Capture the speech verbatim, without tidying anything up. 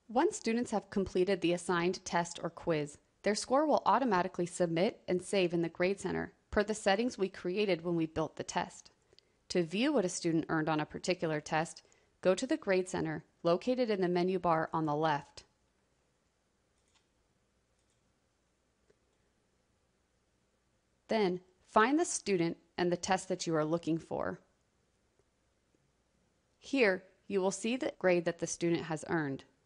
Once students have completed the assigned test or quiz, their score will automatically submit and save in the Grade Center per the settings we created when we built the test. To view what a student earned on a particular test, go to the Grade Center located in the menu bar on the left. Then, find the student and the test that you are looking for. Here, you will see the grade that the student has earned.